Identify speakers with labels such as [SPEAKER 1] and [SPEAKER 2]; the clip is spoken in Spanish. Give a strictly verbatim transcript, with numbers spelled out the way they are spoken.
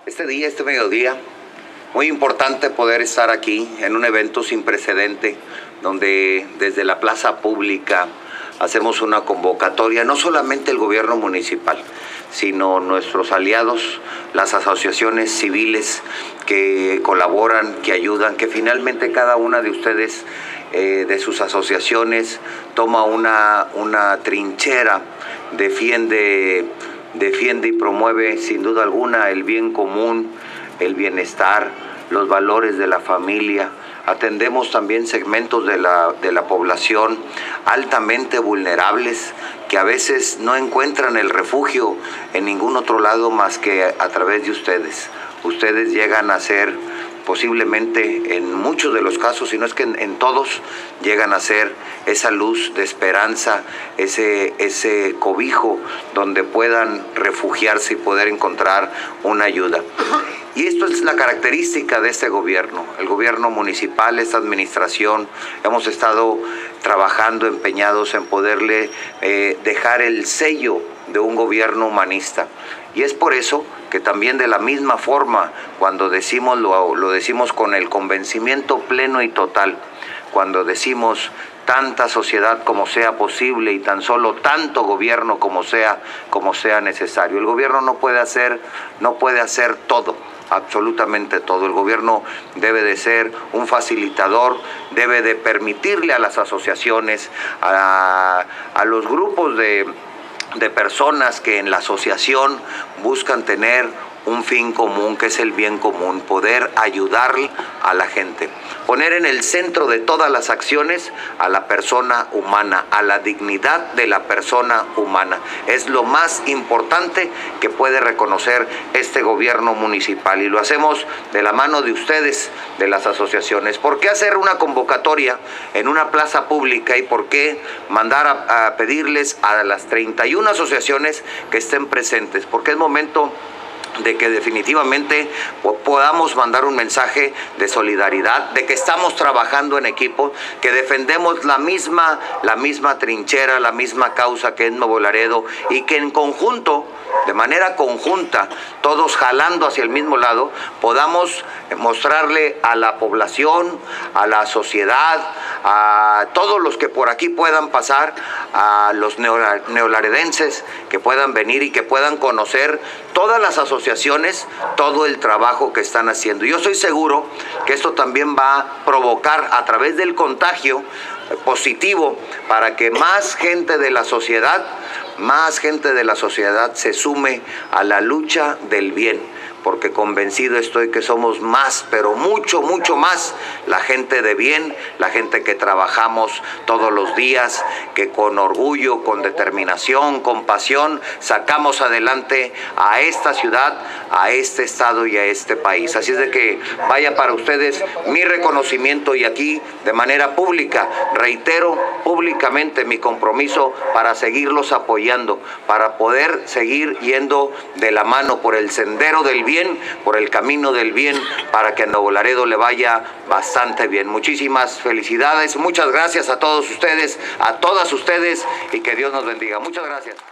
[SPEAKER 1] Este día, este mediodía, muy importante poder estar aquí en un evento sin precedente, donde desde la plaza pública hacemos una convocatoria, no solamente el gobierno municipal, sino nuestros aliados, las asociaciones civiles que colaboran, que ayudan, que finalmente cada una de ustedes, eh, de sus asociaciones, toma una, una trinchera, defiende, defiende y promueve sin duda alguna el bien común, el bienestar, los valores de la familia. Atendemos también segmentos de la, de la población altamente vulnerables que a veces no encuentran el refugio en ningún otro lado más que a través de ustedes. Ustedes llegan a ser posiblemente en muchos de los casos, si no es que en, en todos, llegan a ser esa luz de esperanza, ese, ese cobijo donde puedan refugiarse y poder encontrar una ayuda. Y esto es la característica de este gobierno, el gobierno municipal, esta administración. Hemos estado trabajando, empeñados en poderle eh, dejar el sello de un gobierno humanista. Y es por eso que también de la misma forma, cuando decimos, lo, lo decimos con el convencimiento pleno y total, cuando decimos tanta sociedad como sea posible y tan solo tanto gobierno como sea, como sea necesario. El gobierno no puede hacer, no puede hacer todo, absolutamente todo. El gobierno debe de ser un facilitador, debe de permitirle a las asociaciones, a, a los grupos de, de personas que en la asociación buscan tener un fin común, que es el bien común, poder ayudar a la gente, poner en el centro de todas las acciones a la persona humana, a la dignidad de la persona humana. Es lo más importante que puede reconocer este gobierno municipal, y lo hacemos de la mano de ustedes, de las asociaciones. ¿Por qué hacer una convocatoria en una plaza pública y por qué mandar a, a pedirles a las treinta y una asociaciones que estén presentes? Porque es momento de que definitivamente podamos mandar un mensaje de solidaridad, de que estamos trabajando en equipo, que defendemos la misma, la misma trinchera, la misma causa que es Nuevo Laredo, y que en conjunto, de manera conjunta, todos jalando hacia el mismo lado, podamos mostrarle a la población, a la sociedad, a todos los que por aquí puedan pasar, a los neolaredenses que puedan venir y que puedan conocer todas las asociaciones, todo el trabajo que están haciendo. Yo estoy seguro que esto también va a provocar a través del contagio positivo para que más gente de la sociedad, más gente de la sociedad se sume a la lucha del bien, porque convencido estoy que somos más, pero mucho, mucho más, la gente de bien, la gente que trabajamos todos los días, que con orgullo, con determinación, con pasión, sacamos adelante a esta ciudad, a este estado y a este país. Así es de que vaya para ustedes mi reconocimiento, y aquí de manera pública, reitero públicamente mi compromiso para seguirlos apoyando, para poder seguir yendo de la mano por el sendero del bien, bien, por el camino del bien, para que a Nuevo Laredo le vaya bastante bien. Muchísimas felicidades, muchas gracias a todos ustedes, a todas ustedes, y que Dios nos bendiga. Muchas gracias.